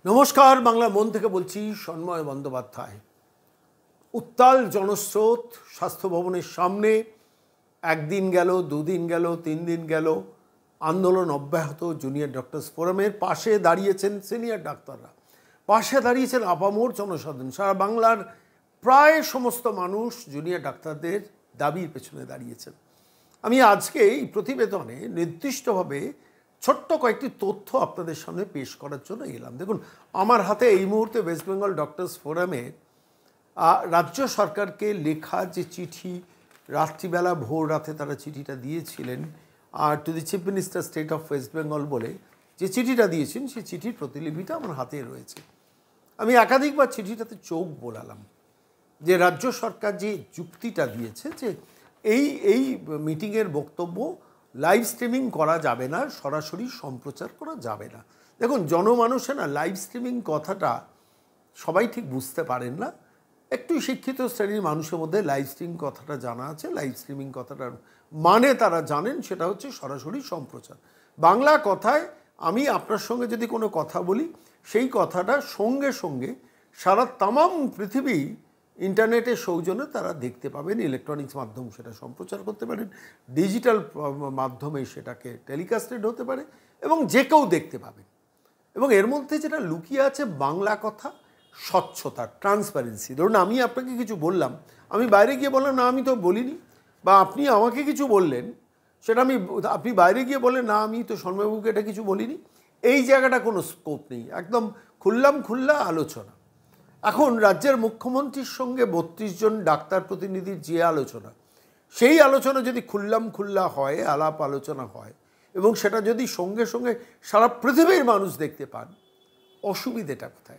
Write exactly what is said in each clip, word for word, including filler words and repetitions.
নমস্কার, বাংলা মন থেকে বলছি সন্ময় বন্দ্যোপাধ্যায়। উত্তাল জনস্রোত স্বাস্থ্য ভবনের সামনে, একদিন গেল, দুদিন গেল, তিন দিন গেল, আন্দোলন অব্যাহত। জুনিয়র ডক্টরস ফোরামের পাশে দাঁড়িয়েছেন সিনিয়র ডাক্তাররা, পাশে দাঁড়িয়েছেন আপামর জনসাধারণ। সারা বাংলার প্রায় সমস্ত মানুষ জুনিয়র ডাক্তারদের দাবির পেছনে দাঁড়িয়েছেন। আমি আজকে এই প্রতিবেদনে নির্দিষ্টভাবে ছোট্ট কয়েকটি তথ্য আপনাদের সামনে পেশ করার জন্য এলাম। দেখুন, আমার হাতে এই মুহূর্তে ওয়েস্ট বেঙ্গল ডক্টরস ফোরামের রাজ্য সরকারকে লেখা যে চিঠি, রাত্রিবেলা ভোর রাতে তারা চিঠিটা দিয়েছিলেন আর to the chief minister state of West Bengal বলে যে চিঠিটা দিয়েছেন, সেই চিঠির প্রতিলিপিটা আমার হাতে রয়েছে। আমি একাধিকবার চিঠিটাতে চোখ বোলালাম যে রাজ্য সরকার যে যুক্তিটা দিয়েছে যে এই এই মিটিংয়ের বক্তব্য লাইভ স্ট্রিমিং করা যাবে না, সরাসরি সম্প্রচার করা যাবে না। দেখুন, জনমানুষে না লাইভ স্ট্রিমিং কথাটা সবাই ঠিক বুঝতে পারেন না। একটু শিক্ষিত শ্রেণীর মানুষের মধ্যে লাইভ স্ট্রিমিং কথাটা জানা আছে। লাইভ স্ট্রিমিং কথাটার মানে তারা জানেন, সেটা হচ্ছে সরাসরি সম্প্রচার। বাংলা কথায় আমি আপনার সঙ্গে যদি কোনো কথা বলি, সেই কথাটা সঙ্গে সঙ্গে সারা তামাম পৃথিবী ইন্টারনেটের সৌজন্যে তারা দেখতে পাবেন। ইলেকট্রনিক্স মাধ্যম সেটা সম্প্রচার করতে পারেন, ডিজিটাল মাধ্যমে সেটাকে টেলিকাস্টেড হতে পারে এবং যে কেউ দেখতে পাবেন। এবং এর মধ্যে যেটা লুকিয়ে আছে বাংলা কথা, স্বচ্ছতা, ট্রান্সপারেন্সি। ধরুন, আমি আপনাকে কিছু বললাম, আমি বাইরে গিয়ে বললাম না আমি তো বলিনি, বা আপনি আমাকে কিছু বললেন, সেটা আমি আপনি বাইরে গিয়ে বললেন না আমি তো সন্ময়বাবুকে এটা কিছু বলিনি। এই জায়গাটা কোনো স্কোপ নেই, একদম খুললাম খুল্লা আলোচনা। এখন রাজ্যের মুখ্যমন্ত্রীর সঙ্গে বত্রিশ জন ডাক্তার প্রতিনিধির যে আলোচনা, সেই আলোচনা যদি খুল্লাম খুল্লা হয়, আলাপ আলোচনা হয় এবং সেটা যদি সঙ্গে সঙ্গে সারা পৃথিবীর মানুষ দেখতে পান, অসুবিধেটা কোথায়,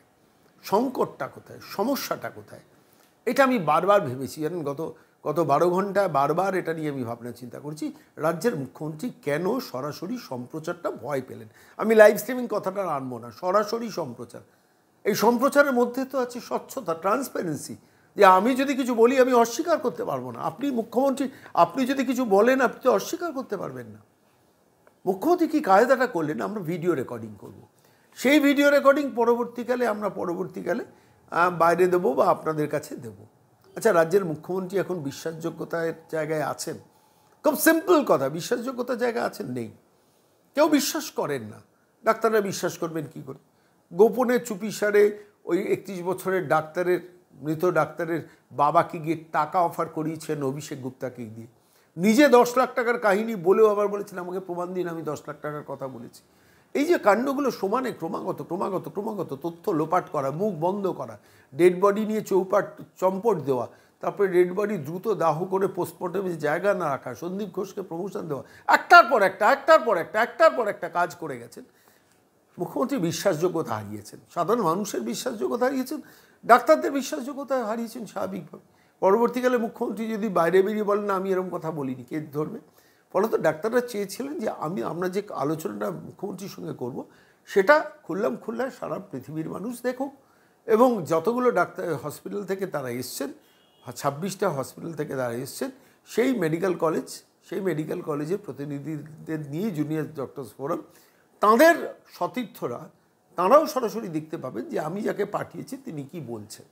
সংকটটা কোথায়, সমস্যাটা কোথায়? এটা আমি বারবার ভেবেছি। জানেন, গত গত বারো ঘন্টায় বারবার এটা নিয়ে আমি ভাবনা চিন্তা করছি, রাজ্যের মুখ্যমন্ত্রী কেন সরাসরি সম্প্রচারটা ভয় পেলেন। আমি লাইভ স্ট্রিমিং কথাটা আনবো না, সরাসরি সম্প্রচার। এই সম্প্রচারের মধ্যে তো আছে স্বচ্ছতা, ট্রান্সপারেন্সি, যে আমি যদি কিছু বলি আমি অস্বীকার করতে পারবো না। আপনি মুখ্যমন্ত্রী, আপনি যদি কিছু বলেন আপনি তো অস্বীকার করতে পারবেন না। মুখ্যমন্ত্রী কী কায়দাটা করলেন, আমরা ভিডিও রেকর্ডিং করব। সেই ভিডিও রেকর্ডিং পরবর্তীকালে আমরা পরবর্তীকালে বাইরে দেবো বা আপনাদের কাছে দেব। আচ্ছা, রাজ্যের মুখ্যমন্ত্রী এখন বিশ্বাসযোগ্যতার জায়গায় আছেন? খুব সিম্পল কথা, বিশ্বাসযোগ্যতার জায়গায় আছেন? নেই। কেউ বিশ্বাস করেন না। ডাক্তাররা বিশ্বাস করবেন কী করে? গোপনে চুপিসারে ওই একত্রিশ বছরের ডাক্তারের, মৃত ডাক্তারের বাবাকে গিয়ে টাকা অফার করিয়েছেন অভিষেক গুপ্তাকে দিয়ে, নিজে দশ লাখ টাকার কাহিনী বলেও আবার বলেছেন আমাকে প্রমাণ দিন আমি দশ লাখ টাকার কথা বলেছি। এই যে কাণ্ডগুলো সমানে ক্রমাগত ক্রমাগত ক্রমাগত তথ্য লোপাট করা, মুখ বন্ধ করা, ডেড বডি নিয়ে চৌপাট চম্পট দেওয়া, তারপরে ডেড বডি দ্রুত দাহ করে পোস্টমর্টমের জায়গা না রাখা, সন্দীপ ঘোষকে প্রমোশন দেওয়া, একটার পর একটা একটার পর একটা একটার পর একটা কাজ করে গেছেন। মুখ্যমন্ত্রী বিশ্বাসযোগ্যতা হারিয়েছেন, সাধারণ মানুষের বিশ্বাসযোগ্যতা হারিয়েছেন, ডাক্তারদের বিশ্বাসযোগ্যতা হারিয়েছেন স্বাভাবিকভাবে। পরবর্তীকালে মুখ্যমন্ত্রী যদি বাইরে বেরিয়ে বলেন না আমি এরকম কথা বলিনি, কে ধরবে? ফলত ডাক্তাররা চেয়েছিলেন যে আমি আমরা যে আলোচনাটা মুখ্যমন্ত্রীর সঙ্গে করব, সেটা খুললাম খুল্লা সারা পৃথিবীর মানুষ দেখুক। এবং যতগুলো ডাক্তার হসপিটাল থেকে তারা এসছেন, ছাব্বিশটা হসপিটাল থেকে তারা এসছেন, সেই মেডিকেল কলেজ সেই মেডিকেল কলেজের প্রতিনিধিদের নিয়ে জুনিয়র ডক্টরস ফোরাম, তাঁদের সতীর্থরা, তাঁরাও সরাসরি দেখতে পাবেন যে আমি যাকে পাঠিয়েছি তিনি কি বলছেন।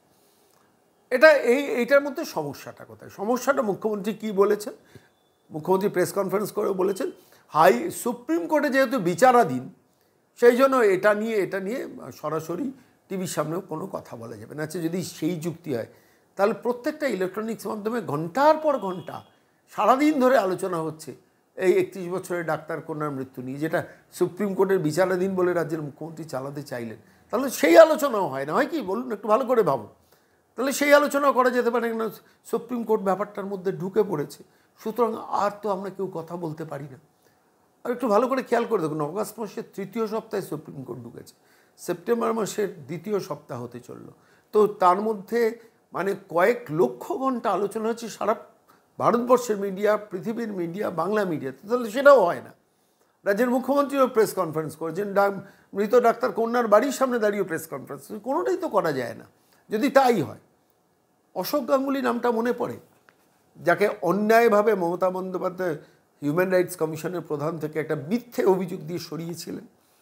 এটা এই এইটার মধ্যে সমস্যাটা কোথায়? সমস্যাটা মুখ্যমন্ত্রী কি বলেছেন? মুখ্যমন্ত্রী প্রেস কনফারেন্স করে বলেছেন হাই সুপ্রিম কোর্টে যেহেতু বিচারাধীন, সেই জন্য এটা নিয়ে এটা নিয়ে সরাসরি টিভির সামনেও কোনো কথা বলা যাবে না। আচ্ছা, যদি সেই যুক্তি হয় তাহলে প্রত্যেকটা ইলেকট্রনিক্স মাধ্যমে ঘন্টার পর ঘন্টা সারাদিন ধরে আলোচনা হচ্ছে এই একত্রিশ বছরের ডাক্তার কন্যার মৃত্যু নিয়ে, যেটা সুপ্রিম কোর্টের বিচারাধীন বলে রাজ্যের মুখ্যমন্ত্রী চালাতে চাইলেন। তাহলে সেই আলোচনাও হয় না, হয় কি বলুন? একটু ভালো করে ভাবুন। তাহলে সেই আলোচনাও করা যেতে পারে না, সুপ্রিম কোর্ট ব্যাপারটার মধ্যে ঢুকে পড়েছে, সুতরাং আর তো আমরা কেউ কথা বলতে পারি না। আর একটু ভালো করে খেয়াল করে দেখুন, অগাস্ট মাসের তৃতীয় সপ্তাহে সুপ্রিম কোর্ট ঢুকেছে, সেপ্টেম্বর মাসের দ্বিতীয় সপ্তাহ হতে চলল, তো তার মধ্যে মানে কয়েক লক্ষ ঘন্টা আলোচনা হচ্ছে সারা ভারতবর্ষের মিডিয়া, পৃথিবীর মিডিয়া, বাংলা মিডিয়াতে। তাহলে সেটাও হয় না। রাজ্যের মুখ্যমন্ত্রীও প্রেস কনফারেন্স করেছেন, মৃত ডাক্তার কন্যার বাড়ির সামনে দাঁড়িয়ে প্রেস কনফারেন্স, কোনোটাই তো করা যায় না। যদি তাই হয়, অশোক গাঙ্গুলি নামটা মনে পড়ে, যাকে অন্যায়ভাবে মমতা বন্দ্যোপাধ্যায় হিউম্যান রাইটস কমিশনের প্রধান থেকে একটা মিথ্যে অভিযোগ দিয়ে সরিয়েছিলেন।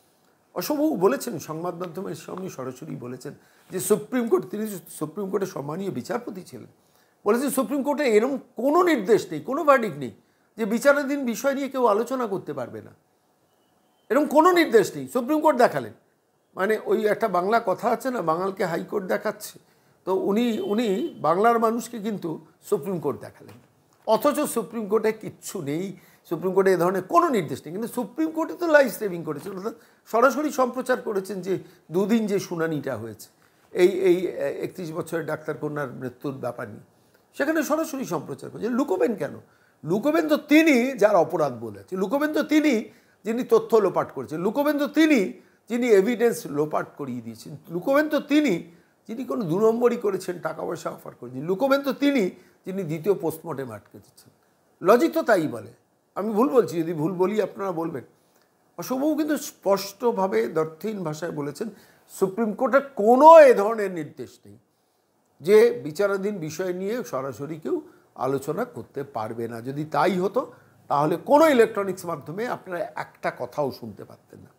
অশোকবাবু বলেছেন সংবাদ মাধ্যমের সামনে সরাসরি বলেছেন যে সুপ্রিম কোর্ট, তিনি সুপ্রিম কোর্টের সম্মানীয় বিচারপতি ছিলেন, বলেছেন সুপ্রিম কোর্টে এরকম কোনো নির্দেশ নেই, কোনো ভার্ডিক্ট নেই যে বিচারাধীন বিষয় নিয়ে কেউ আলোচনা করতে পারবে না, এরকম কোনো নির্দেশ নেই। সুপ্রিম কোর্ট দেখালেন, মানে ওই একটা বাংলা কথা আছে না, বাঙালকে হাইকোর্ট দেখাচ্ছে, তো উনি উনি বাংলার মানুষকে কিন্তু সুপ্রিম কোর্ট দেখালেন। অথচ সুপ্রিম কোর্টে কিচ্ছু নেই, সুপ্রিম কোর্টে এ ধরনের কোনো নির্দেশ নেই, কিন্তু সুপ্রিম কোর্টে তো লাইভ স্ট্রিমিং করেছেন, অর্থাৎ সরাসরি সম্প্রচার করেছেন যে দুদিন যে শুনানিটা হয়েছে এই এই একত্রিশ বছরের ডাক্তার কন্যার মৃত্যুর ব্যাপার নিয়ে, সেখানে সরাসরি সম্প্রচার করেছেন। লুকোবেন কেন? লুকোবেন তো তিনি যার অপরাধ বলেছে, লুকোবেন তো তিনি যিনি তথ্য লোপাট করেছেন, লুকোবেন তো তিনি যিনি এভিডেন্স লোপাট করিয়ে দিয়েছেন, লুকোবেন তো তিনি যিনি কোনো দু নম্বরই করেছেন, টাকা পয়সা অফার করেছেন, লুকোবেন তো তিনি যিনি দ্বিতীয় পোস্টমর্টেম আটকে দিচ্ছেন। লজিক তো তাই বলে। আমি ভুল বলছি? যদি ভুল বলি আপনারা বলবেন। অশোকবাবু কিন্তু স্পষ্টভাবে দর্থহীন ভাষায় বলেছেন সুপ্রিম কোর্টের কোনো এ ধরনের নির্দেশ নেই যে বিচারাধীন বিষয় নিয়ে সরাসরি কেউ আলোচনা করতে পারবে না। যদি তাই হতো তাহলে কোনো ইলেকট্রনিক্স মাধ্যমে আপনারা একটা কথাও শুনতে পারতেন না।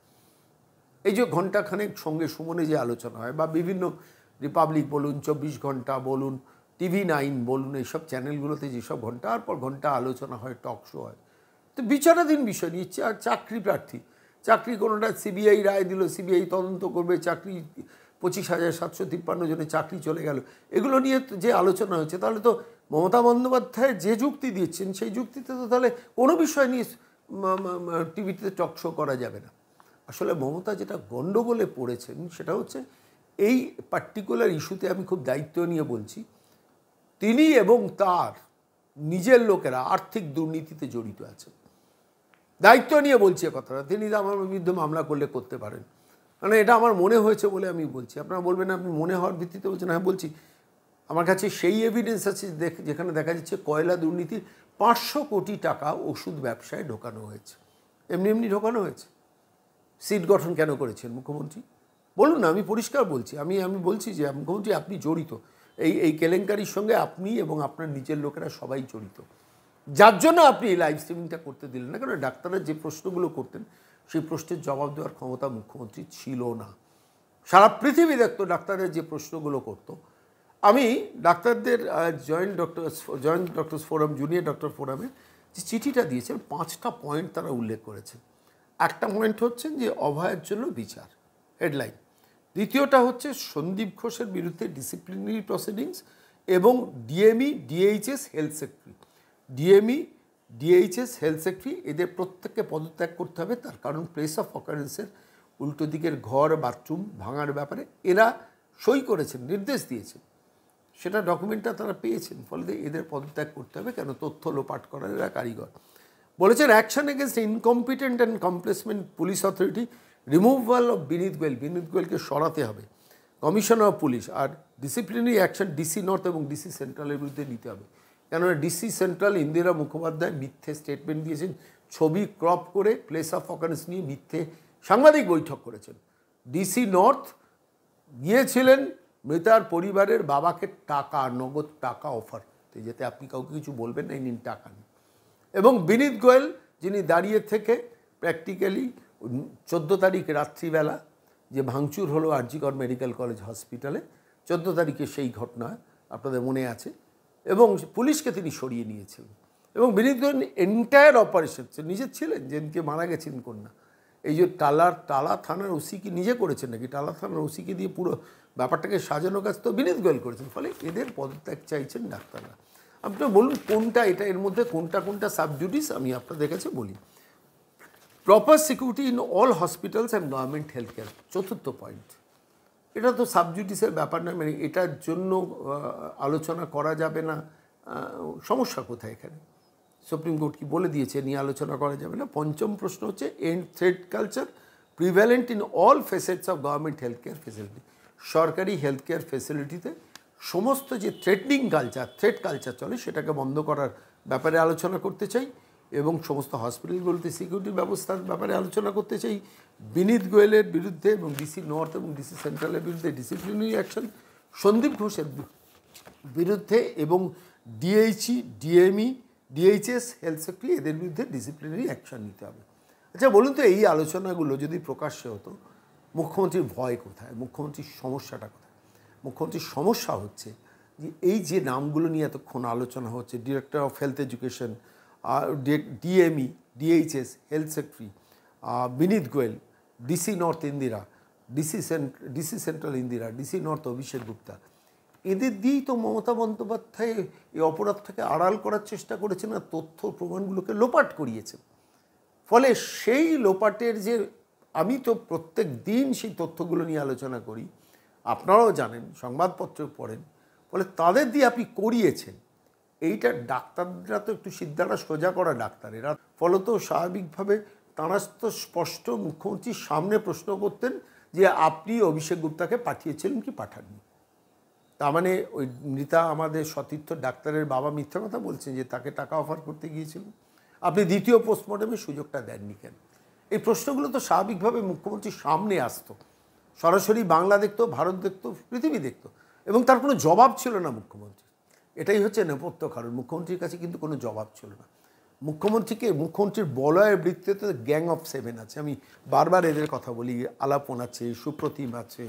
এই যে ঘণ্টাখানেক সঙ্গে সুমনে যে আলোচনা হয়, বা বিভিন্ন রিপাবলিক বলুন, চব্বিশ ঘন্টা বলুন, টিভি নাইন বলুন, এইসব চ্যানেলগুলোতে যেসব ঘন্টার পর ঘন্টা আলোচনা হয়, টক শো হয়, তো বিচারাধীন বিষয় নিয়ে আর চাকরি প্রার্থী, চাকরি কোনোটা সিবিআই রায় দিল, সিবিআই তদন্ত করবে, চাকরি পঁচিশ হাজার সাতশো তিপ্পান্ন জনের চাকরি চলে গেল, এগুলো নিয়ে যে আলোচনা হচ্ছে, তাহলে তো মমতা বন্দ্যোপাধ্যায় যে যুক্তি দিচ্ছেন সেই যুক্তিতে তো তাহলে কোনো বিষয় নিয়ে টিভিতে টক শো করা যাবে না। আসলে মমতা যেটা গণ্ডগোলে পড়েছেন সেটা হচ্ছে এই পার্টিকুলার ইস্যুতে, আমি খুব দায়িত্ব নিয়ে বলছি, তিনি এবং তার নিজের লোকেরা আর্থিক দুর্নীতিতে জড়িত আছেন। দায়িত্ব নিয়ে বলছি কথাটা। তিনি আমার বিরুদ্ধে মামলা করলে করতে পারেন, মানে এটা আমার মনে হয়েছে বলে আমি বলছি। আপনারা বলবেন আপনি মনে হওয়ার ভিত্তিতে বলছেন, হ্যাঁ বলছি। আমার কাছে সেই এভিডেন্স আছে যেখানে দেখা যাচ্ছে কয়লা দুর্নীতির পাঁচশো কোটি টাকা ওষুধ ব্যবসায় ঢোকানো হয়েছে, এমনি এমনি ঢোকানো হয়েছে। সিট গঠন কেন করেছেন মুখ্যমন্ত্রী? বলুন না, আমি পরিষ্কার বলছি, আমি আমি বলছি যে মুখ্যমন্ত্রী আপনি জড়িত, এই এই কেলেঙ্কারির সঙ্গে আপনি এবং আপনার নিজের লোকেরা সবাই জড়িত, যার জন্য আপনি এই লাইভ স্ট্রিমিংটা করতে দিলেন না। কারণ ডাক্তাররা যে প্রশ্নগুলো করতেন সেই প্রশ্নের জবাব দেওয়ার ক্ষমতা মুখ্যমন্ত্রী ছিল না। সারা পৃথিবী দেখতো ডাক্তারের যে প্রশ্নগুলো করতো। আমি ডাক্তারদের joint doctors joint doctors forum, junior doctor ফোরামে যে চিঠিটা দিয়েছেন, পাঁচটা পয়েন্ট তারা উল্লেখ করেছেন। একটা পয়েন্ট হচ্ছে যে অভয়ের জন্য বিচার, হেডলাইন। দ্বিতীয়টা হচ্ছে সন্দীপ ঘোষের বিরুদ্ধে ডিসিপ্লিনারি প্রসিডিংস এবং DME DHS health secretary, DME DHS health secretary এদের প্রত্যেককে পদত্যাগ করতে হবে। তার কারণ প্লেস অফ অকারেন্সের উল্টো দিকের ঘর, বাথরুম ভাঙার ব্যাপারে এরা সই করেছেন, নির্দেশ দিয়েছেন, সেটা ডকুমেন্টটা তারা পেয়েছেন, ফলে এদের পদত্যাগ করতে হবে। কেন? তথ্য লোপাট করার এরা কারিগর। বলেছেন action against incompetent and complacent police authority, removal of Vineet Goel, Vineet গোয়েলকে সরাতে হবে, কমিশনার অফ পুলিশ। আর ডিসিপ্লিনারি অ্যাকশন ডিসি নর্থ এবং ডিসি সেন্ট্রালের বিরুদ্ধে নিতে হবে। কেননা ডিসি সেন্ট্রাল ইন্দিরা মুখোপাধ্যায় মিথ্যে স্টেটমেন্ট দিয়েছেন, ছবি ক্রপ করে প্লেস অফ অকারেন্স নিয়ে মিথ্যে সাংবাদিক বৈঠক করেছেন। ডিসি নর্থ গিয়েছিলেন মৃতার পরিবারের বাবাকে টাকা, নগদ টাকা অফার করতে, যাতে আপনি কাউকে কিছু বলবেন না, নিন টাকা নিন। এবং বিনীত গোয়েল যিনি দাঁড়িয়ে থেকে প্র্যাকটিক্যালি চোদ্দো তারিখ রাত্রিবেলা যে ভাঙচুর হলো আরজিকর মেডিকেল কলেজ হসপিটালে, চোদ্দো তারিখে সেই ঘটনা আপনাদের মনে আছে, এবং পুলিশকে তিনি সরিয়ে নিয়েছিলেন। এবং বিনীত গোয়েল এন্টায়ার অপারেশন নিজে ছিলেন, যেদিনকে মারা গেছেন কন্যা, এই যে টালার টালা থানার ওসি কি নিজে করেছেন নাকি, টালা থানার ওসিকে দিয়ে পুরো ব্যাপারটাকে সাজানো কাজ তো বিনীত গোয়েল করেছেন। ফলে এদের পদত্যাগ চাইছেন ডাক্তাররা। আপনি বলুন কোনটা এটা, এর মধ্যে কোনটা কোনটা সাবজুডিস আমি আপনাদের কাছে বলি। Proper security in all hospitals and government health care, চতুর্থ পয়েন্ট। এটা তো সাবজুডিসের ব্যাপার না, মানে এটার জন্য আলোচনা করা যাবে না, সমস্যা কোথায় এখানে? সুপ্রিম কোর্ট কি বলে দিয়েছে নিয়ে আলোচনা করা যাবে না? পঞ্চম প্রশ্ন হচ্ছে end threat culture prevalent in all facets of government health care facility, সরকারি হেলথ কেয়ার ফেসিলিটিতে সমস্ত যে থ্রেটনিং কালচার, থ্রেট কালচার চলে সেটাকে বন্ধ করার ব্যাপারে আলোচনা করতে চাই, এবং সমস্ত হসপিটালগুলোতে সিকিউরিটি ব্যবস্থার ব্যাপারে আলোচনা করতে চাই। বিনীত গোয়েলের বিরুদ্ধে এবং ডিসি নর্থ এবং ডিসি সেন্ট্রালের বিরুদ্ধে ডিসিপ্লিনারি অ্যাকশন, সন্দীপ ঘোষের বিরুদ্ধে এবং DHE DME DHS health secretary এদের বিরুদ্ধে ডিসিপ্লিনারি অ্যাকশন নিতে হবে। আচ্ছা বলুন তো, এই আলোচনাগুলো যদি প্রকাশ্যে হতো মুখ্যমন্ত্রীর ভয় কোথায়, মুখ্যমন্ত্রীর সমস্যাটা কোথায়? মুখ্যমন্ত্রীর সমস্যা হচ্ছে যে এই যে নামগুলো নিয়ে এতক্ষণ আলোচনা হচ্ছে, director of health education, DME, DHS, health secretary, Vineet Goel, DC North Indira, DC cent DC central Indira, DC North Abhishek Gupta, এদের দিয়েই তো মমতা বন্দ্যোপাধ্যায় এই অপরাধটাকে আড়াল করার চেষ্টা করেছেন আর তথ্য প্রমাণগুলোকে লোপাট করিয়েছেন। ফলে সেই লোপাটের যে, আমি তো প্রত্যেক দিন সেই তথ্যগুলো নিয়ে আলোচনা করি, আপনারাও জানেন, সংবাদপত্র পড়েন, ফলে তাদের দিয়ে আপনি করিয়েছেন। এইটা ডাক্তাররা তো একটু সিদ্ধাটা সোজা করা ডাক্তার, এরা ফলত স্বাভাবিকভাবে তাঁরা তো স্পষ্ট মুখ্যমন্ত্রীর সামনে প্রশ্ন করতেন যে আপনি অভিষেক গুপ্তাকে পাঠিয়েছিলেন কি পাঠাননি। তার মানে ওই মৃতা আমাদের সতীর্থ ডাক্তারের বাবা মিথ্যা কথা বলছেন যে তাকে টাকা অফার করতে গিয়েছিলেন, আপনি দ্বিতীয় পোস্টমর্টমের সুযোগটা দেননি কেন? এই প্রশ্নগুলো তো স্বাভাবিকভাবে মুখ্যমন্ত্রীর সামনে আসতো, সরাসরি বাংলা দেখতো, ভারত দেখতো, পৃথিবী দেখতো, এবং তার কোনো জবাব ছিল না মুখ্যমন্ত্রী। এটাই হচ্ছে নেপথ্য কারণ, মুখ্যমন্ত্রীর কাছে কিন্তু কোনো জবাব ছিল না। মুখ্যমন্ত্রীকে, মুখ্যমন্ত্রীর বলয়ের বৃত্তিতে গ্যাং অফ সেভেন আছে, আমি বারবার এদের কথা বলি, আলাপন আছে, সুপ্রতিম আছে,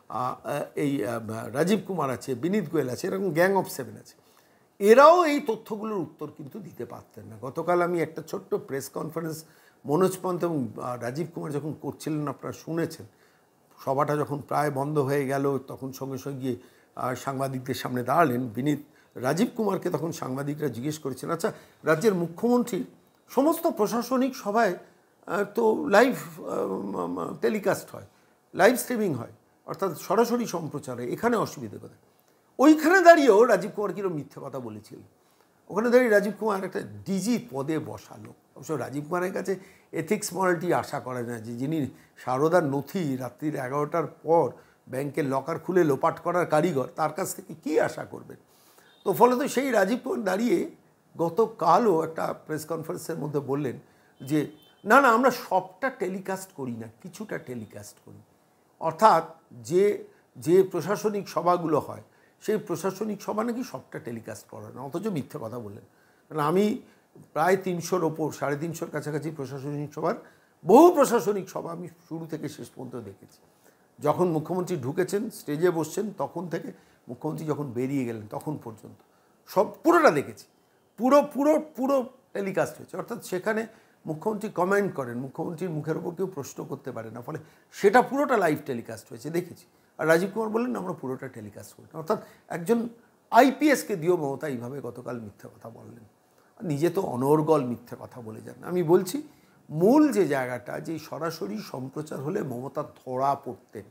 এই রাজীব কুমার আছে, বিনীত গোয়েল আছে, এরকম গ্যাং অফ সেভেন আছে। এরাও এই তথ্যগুলোর উত্তর কিন্তু দিতে পারতেন না। গতকাল আমি একটা ছোট্ট প্রেস কনফারেন্স মনোজ পন্ত এবং রাজীব কুমার যখন করছিলেন, আপনারা শুনেছেন, সভাটা যখন প্রায় বন্ধ হয়ে গেল, তখন সঙ্গে সঙ্গে গিয়ে সাংবাদিকদের সামনে দাঁড়ালেন বিনীত। রাজীব কুমারকে তখন সাংবাদিকরা জিজ্ঞেস করেছেন, আচ্ছা রাজ্যের মুখ্যমন্ত্রী সমস্ত প্রশাসনিক সভায় তো লাইভ টেলিকাস্ট হয়, লাইভ স্ট্রিমিং হয়, অর্থাৎ সরাসরি সম্প্রচার হয়, এখানে অসুবিধে কোথায়? ওইখানে দাঁড়িয়েও রাজীব কুমার কিরকম মিথ্যে কথা বলেছিলেন। ওখানে দাঁড়িয়ে রাজীব কুমার একটা ডিজি পদে বসালো। অবশ্য রাজীব কুমারের কাছে এথিক্স মরালিটি আশা করা যায় যে যিনি সারদার নথি রাত্রির এগারোটার পর ব্যাংকের লকার খুলে লোপাট করার কারিগর, তার কাছ থেকে কী আশা করবেন? তো ফলে তো সেই রাজীব কুমার দাঁড়িয়ে গতকালও একটা প্রেস কনফারেন্সের মধ্যে বললেন যে না না আমরা সবটা টেলিকাস্ট করি না, কিছুটা টেলিকাস্ট করি। অর্থাৎ যে যে প্রশাসনিক সভাগুলো হয় সেই প্রশাসনিক সভা নাকি সবটা টেলিকাস্ট করে না, অথচ মিথ্যে কথা বললেন। কারণ আমি প্রায় তিনশোর ওপর, সাড়ে তিনশোর কাছাকাছি প্রশাসনিক সভার, বহু প্রশাসনিক সভা আমি শুরু থেকে শেষ পর্যন্ত দেখেছি। যখন মুখ্যমন্ত্রী ঢুকেছেন, স্টেজে বসছেন, তখন থেকে মুখ্যমন্ত্রী যখন বেরিয়ে গেলেন তখন পর্যন্ত সব পুরোটা দেখেছি। পুরো পুরো পুরো টেলিকাস্ট হয়েছে। অর্থাৎ সেখানে মুখ্যমন্ত্রী কমেন্ট করেন, মুখ্যমন্ত্রীর মুখের ওপর কেউ প্রশ্ন করতে পারে না, ফলে সেটা পুরোটা লাইভ টেলিকাস্ট হয়েছে, দেখেছি। আর রাজীব কুমার বললেন আমরা পুরোটা টেলিকাস্ট করি। অর্থাৎ একজন আইপিএসকে দিয়েও মমতা এইভাবে গতকাল মিথ্যে কথা বললেন। নিজে তো অনর্গল মিথ্যে কথা বলে যান। আমি বলছি মূল যে জায়গাটা, যে সরাসরি সম্প্রচার হলে মমতা ধরা পড়তেন।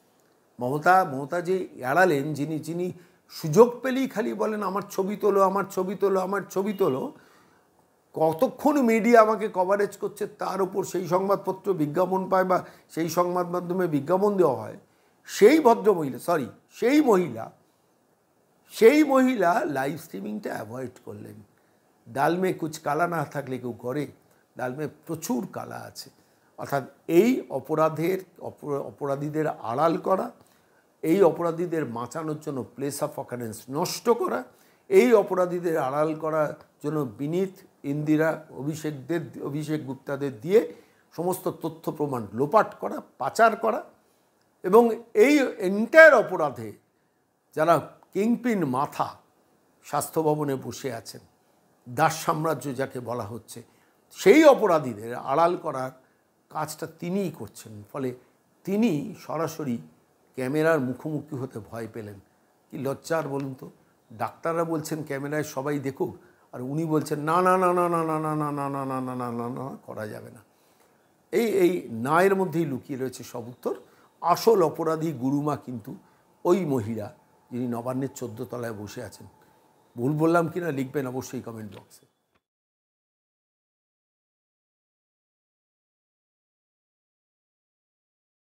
মমতা মমতা যে এড়ালেন, যিনি যিনি সুযোগ পেলেই খালি বলেন আমার ছবি তোলো, আমার ছবি তোলো, আমার ছবি তোলো, কতক্ষণ মিডিয়া আমাকে কভারেজ করছে তার উপর সেই সংবাদপত্র বিজ্ঞাপন পায় বা সেই সংবাদ মাধ্যমে বিজ্ঞাপন দেওয়া হয়, সেই ভদ্রমহিলা, সরি সেই মহিলা সেই মহিলা লাইভ স্ট্রিমিংটা অ্যাভয়েড করলেন। ডালমে কুচ কালা না থাকলে কেউ করে, ডালমে প্রচুর কালা আছে। অর্থাৎ এই অপরাধের অপরাধীদের আড়াল করা, এই অপরাধীদের বাঁচানোর জন্য প্লেস অফ অকারেন্স নষ্ট করা, এই অপরাধীদের আড়াল করার জন্য বিনীত, ইন্দিরা, অভিষেকদের অভিষেক গুপ্তাদের দিয়ে সমস্ত তথ্য প্রমাণ লোপাট করা, পাচার করা, এবং এই এন্টায়ার অপরাধে যারা কিংপিন মাথা স্বাস্থ্য ভবনে বসে আছেন, দাস সাম্রাজ্য যাকে বলা হচ্ছে, সেই অপরাধীদের আড়াল করার কাজটা তিনিই করছেন। ফলে তিনি সরাসরি ক্যামেরার মুখোমুখি হতে ভয় পেলেন। কি লজ্জার বলুন তো, ডাক্তাররা বলছেন ক্যামেরায় সবাই দেখুক, আর উনি বলছেন না না না না না না না না না না না না না না না করা যাবে না। এই এই নায়ের মধ্যেই লুকিয়ে রয়েছে সব উত্তর। আসল অপরাধী গুরুমা কিন্তু ওই মহিলা যিনি নবান্নের চোদ্দো তলায় বসে আছেন। ভুল বললাম কিনা লিখবেন অবশ্যই কমেন্ট বক্সে।